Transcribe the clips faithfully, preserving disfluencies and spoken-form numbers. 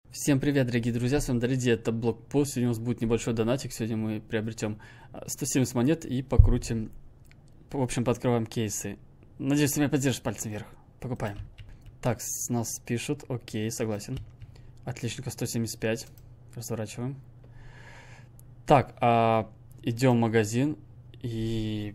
Всем привет, дорогие друзья, с вами Дариди, это Блокпост. Сегодня у нас будет небольшой донатик. Сегодня мы приобретем сто семьдесят монет и покрутим, в общем, пооткрываем кейсы. Надеюсь, ты меня поддержишь, пальцем вверх. Покупаем. Так, с нас пишут, окей, согласен. Отлично, сто семьдесят пять. Разворачиваем. Так, а, идем в магазин и...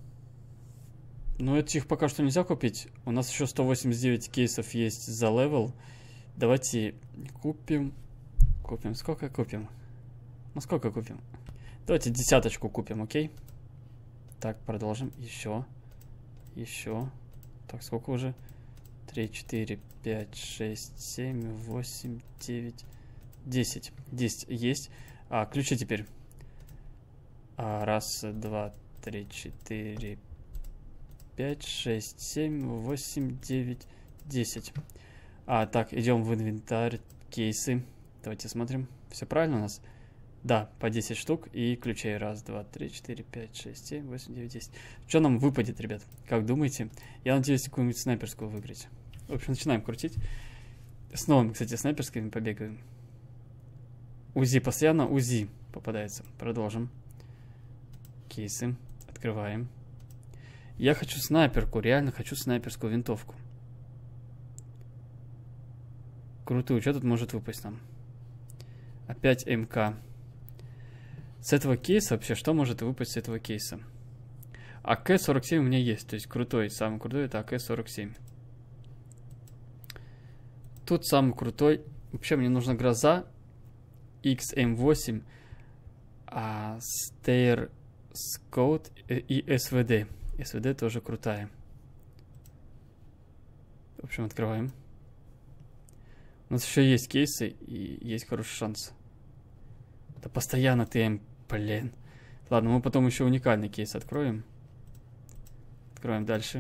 Ну, этих пока что нельзя купить. У нас еще сто восемьдесят девять кейсов есть за левел. Давайте купим. Купим. Сколько купим? Ну, сколько купим? Давайте десяточку купим, окей? Так, продолжим. Еще. Еще. Так, сколько уже? три, четыре, пять, шесть, семь, восемь, девять, десять. десять есть. А, ключи теперь. А, раз, два, три, четыре, пять, шесть, семь, восемь, девять, десять. А, так, идем в инвентарь, кейсы. Давайте смотрим. Все правильно у нас? Да, по десять штук и ключей. Раз, два, три, четыре, пять, шесть, семь, восемь, девять, десять. Что нам выпадет, ребят? Как думаете? Я надеюсь, какую-нибудь снайперскую выиграть. В общем, начинаем крутить. С новыми, кстати, снайперскими побегаем. УЗИ, постоянно УЗИ попадается. Продолжим. Кейсы. Открываем. Я хочу снайперку, реально хочу снайперскую винтовку. Крутую, что тут может выпасть нам? Опять МК. С этого кейса вообще, что может выпасть с этого кейса? АК сорок семь у меня есть, то есть крутой, самый крутой это АК сорок семь. Тут самый крутой, вообще мне нужна гроза, икс эм восемь, а, Steyr Scout и СВД. СВД тоже крутая. В общем, открываем. У нас еще есть кейсы и есть хороший шанс. Да постоянно ТМ, блин. Ладно, мы потом еще уникальный кейс откроем. Откроем дальше.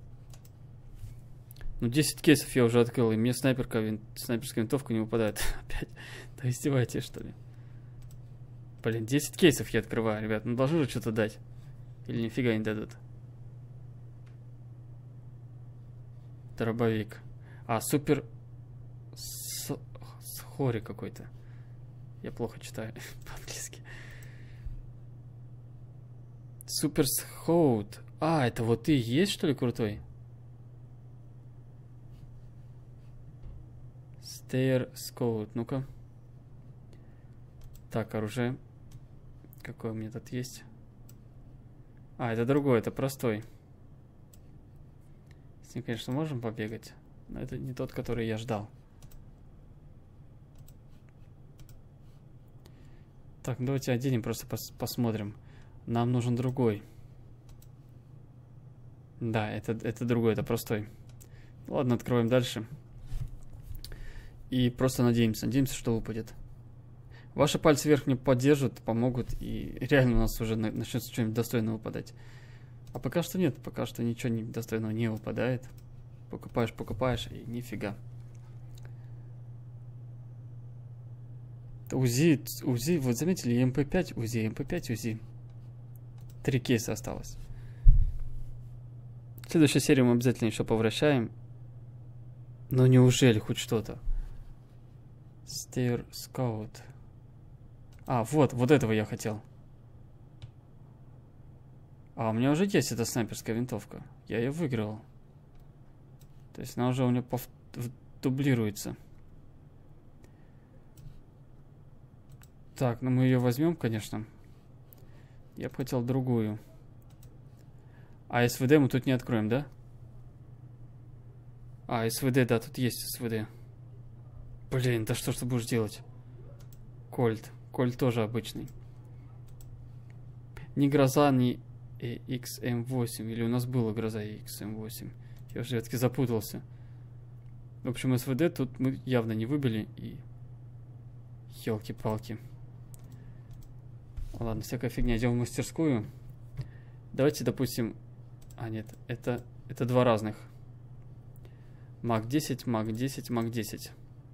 Ну, десять кейсов я уже открыл, и мне снайперка, вин... снайперская винтовка не выпадает. Опять. Да издеваетесь, что ли? Блин, десять кейсов я открываю, ребят. Ну, должны же что-то дать. Или нифига не дадут. Дробовик. А, супер... Схори какой-то. Я плохо читаю по-английски. Супер Схоут. А, это вот ты есть, что ли, крутой? Steyr Scout. Ну-ка. Так, оружие. Какое у меня тут есть? А, это другой, это простой. С ним, конечно, можем побегать. Но это не тот, который я ждал. Так, ну давайте оденем, просто пос посмотрим. Нам нужен другой. Да, это, это другой, это простой. Ладно, откроем дальше. И просто надеемся, надеемся, что выпадет. Ваши пальцы вверх мне поддержат, помогут, и реально у нас уже начнется что-нибудь достойное выпадать. А пока что нет, пока что ничего не достойного не выпадает. Покупаешь, покупаешь, и нифига. УЗИ, УЗИ, вот заметили, эм пэ пять, УЗИ, эм пэ пять, УЗИ. Три кейса осталось. В следующей серии мы обязательно еще повращаем. Но неужели хоть что-то? Steyr Scout. А, вот, вот этого я хотел. А, у меня уже есть эта снайперская винтовка. Я ее выиграл. То есть она уже у меня пов... дублируется. Так, ну мы ее возьмем, конечно. Я бы хотел другую. А СВД мы тут не откроем, да? А, СВД, да, тут есть СВД. Блин, да что ж ты будешь делать? Кольт. Кольт тоже обычный. Ни гроза, ни икс эм восемь. Или у нас была гроза икс эм восемь. Я уже все-таки запутался. В общем, СВД тут мы явно не выбили. И... Ёлки-палки. Ладно, всякая фигня. Идем в мастерскую. Давайте, допустим... А, нет, это, это два разных. мак десять, мак десять, мак десять.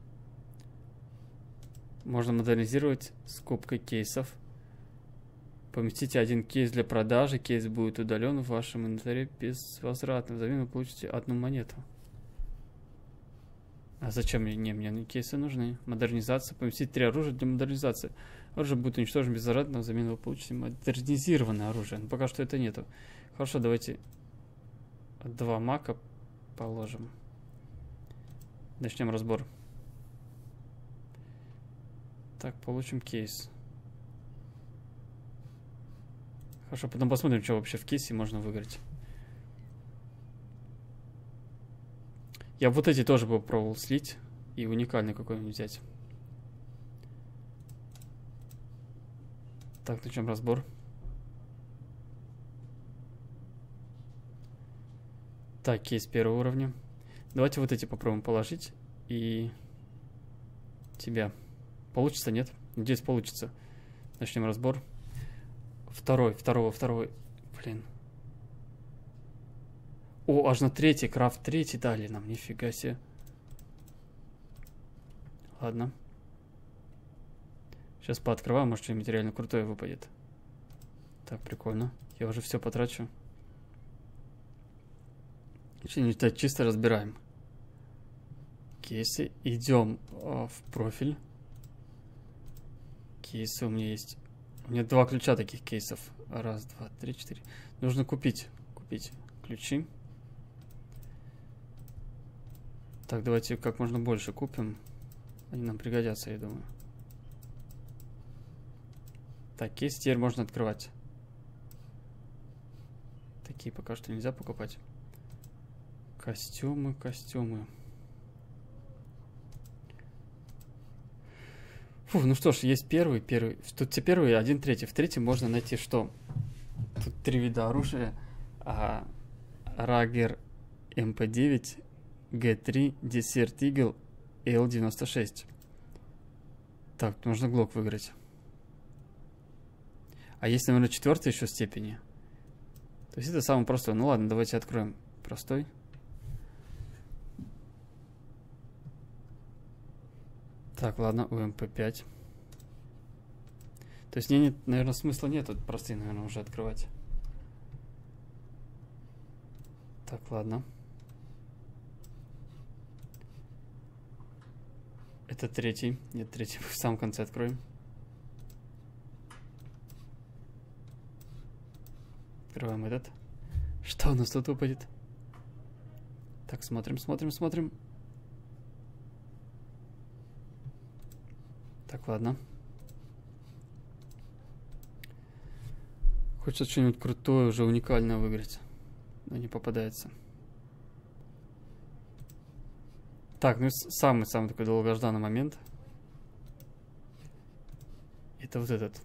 Можно модернизировать скобкой кейсов. Поместите один кейс для продажи. Кейс будет удален в вашем инвентаре безвозвратно. Взамен вы получите одну монету. А зачем мне? Не, мне кейсы нужны. Модернизация. Поместить три оружия для модернизации. Оружие будет уничтожено безвозвратно, взамен вы получите модернизированное оружие. Но пока что это нету. Хорошо, давайте два мака положим. Начнем разбор. Так, получим кейс. Хорошо, потом посмотрим, что вообще в кейсе можно выиграть. Я вот эти тоже попробовал слить. И уникальный какой-нибудь взять. Так, начнем разбор. Так, кейс первого уровня. Давайте вот эти попробуем положить. И тебя. Получится, нет? Надеюсь, получится. Начнем разбор. Второй, второго, второй. Блин. О, аж на третий, крафт третий дали нам, нифига себе. Ладно. Сейчас пооткрываем, может что-нибудь реально крутое выпадет. Так, прикольно. Я уже все потрачу. Что-нибудь так чисто разбираем. Кейсы. Идем э, в профиль. Кейсы у меня есть. У меня два ключа таких кейсов. Раз, два, три, четыре. Нужно купить. Купить ключи. Так, давайте как можно больше купим. Они нам пригодятся, я думаю. Так, кейс теперь можно открывать. Такие пока что нельзя покупать. Костюмы, костюмы. Фу, ну что ж, есть первый, первый. Тут все первый, один третий. В третьем можно найти что? Тут три вида оружия. А, Рагер эм пэ девять, джи три, Desert Eagle и эл девяносто шесть. Так, нужно глок выиграть. А есть, наверное, четвертый еще степени. То есть это самый простой. Ну ладно, давайте откроем простой. Так, ладно, у эм пэ пять. То есть мне, нет, наверное, смысла нет тут простые, наверное, уже открывать. Так, ладно. Это третий. Нет, третий в самом конце откроем. Открываем этот. Что у нас тут упадет? Так, смотрим, смотрим, смотрим. Так, ладно. Хочется что-нибудь крутое, уже уникальное выиграть. Но не попадается. Так, ну самый-самый такой долгожданный момент. Это вот этот.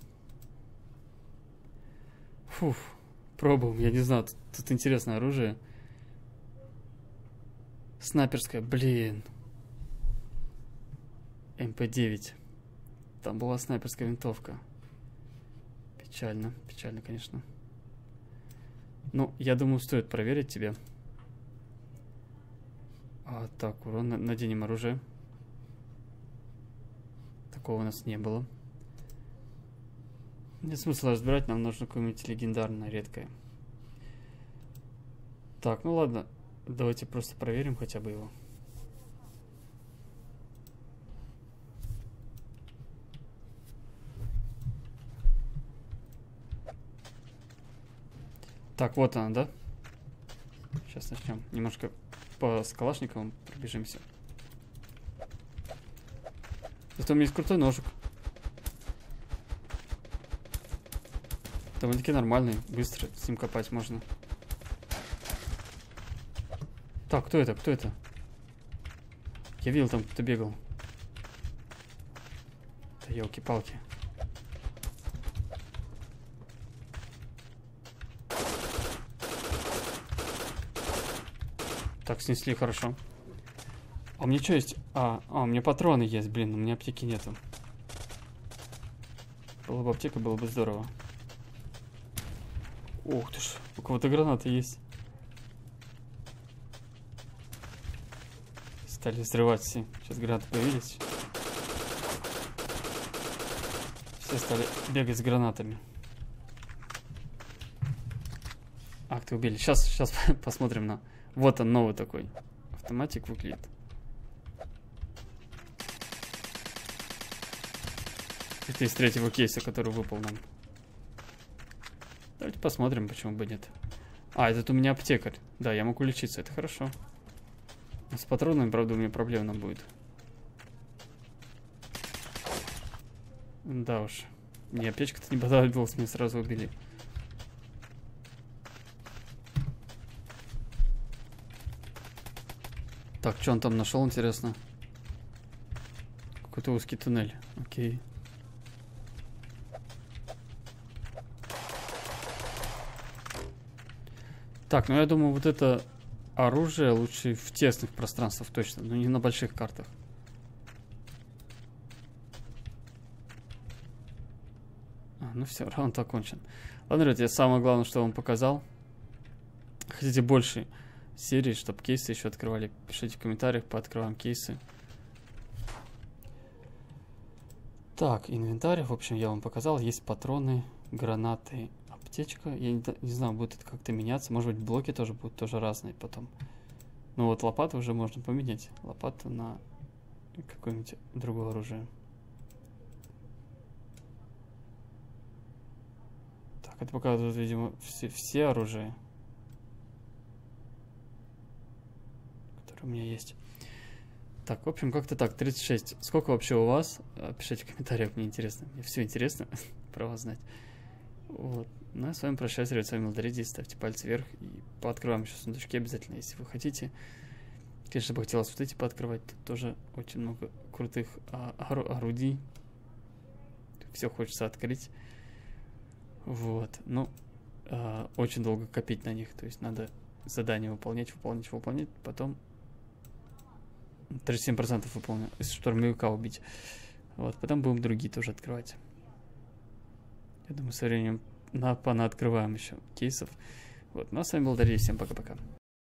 Фух, пробуем, я не знаю, тут, тут интересное оружие. Снайперская, блин. эм пэ девять. Там была снайперская винтовка. Печально, печально, конечно. Ну, я думаю, стоит проверить тебе. А, так, урон, наденем оружие. Такого у нас не было. Нет смысла разбирать, нам нужно какое-нибудь легендарное, редкое. Так, ну ладно, давайте просто проверим хотя бы его. Так, вот она, да? Сейчас начнем. Немножко по скалашниковым пробежимся. Зато у меня есть крутой ножик. Довольно-таки нормальный, быстро с ним копать можно. Так, кто это? Кто это? Я видел, там кто-то бегал. Да елки-палки. Так, снесли, хорошо. А у меня что есть? А, а, у меня патроны есть, блин, у меня аптеки нету. Была бы аптека, было бы здорово. Ух ты ж, у кого-то гранаты есть. Стали взрывать все. Сейчас гранаты появились. Все стали бегать с гранатами. Ах, ты убили. Сейчас, сейчас посмотрим на... Вот он, новый такой. Автоматик выглядит. Это из третьего кейса, который выпал нам. Давайте посмотрим, почему бы нет. А, этот у меня аптекарь. Да, я могу лечиться, это хорошо. С патронами, правда, у меня проблемно будет. Да уж. Мне аптечка-то не понадобилась, меня сразу убили. Так, что он там нашел, интересно? Какой-то узкий туннель. Окей. Так, ну я думаю, вот это оружие лучше в тесных пространствах точно, но не на больших картах. А, ну все, раунд окончен. Ладно, ребят, я самое главное, что вам показал. Хотите больше серии, чтобы кейсы еще открывали, пишите в комментариях, пооткрываем кейсы. Так, инвентарь, в общем, я вам показал. Есть патроны, гранаты, аптечка. Я не, не знаю, будет это как-то меняться. Может быть, блоки тоже будут тоже разные потом. Ну вот лопату уже можно поменять. Лопату на какое-нибудь другое оружие. Так, это показывает, видимо, все, все оружия, которые у меня есть. Так, в общем, как-то так, тридцать шесть. Сколько вообще у вас? Пишите в комментариях, мне интересно. Мне все интересно про вас знать. Вот. Ну, я с вами прощаюсь, ребят. С вами Молдоридий. Ставьте пальцы вверх. И пооткрываем еще сундучки обязательно, если вы хотите. Конечно, бы хотелось вот эти пооткрывать. Тут тоже очень много крутых а, ору орудий. Все хочется открыть. Вот. Ну, а, очень долго копить на них. То есть надо задание выполнять, выполнять, выполнять. Потом тридцать семь процентов выполню, если штурмовика убить. Вот, потом будем другие тоже открывать. Я думаю, со временем на, понаоткрываем еще кейсов. Вот, ну а с вами был Дарья, всем пока-пока.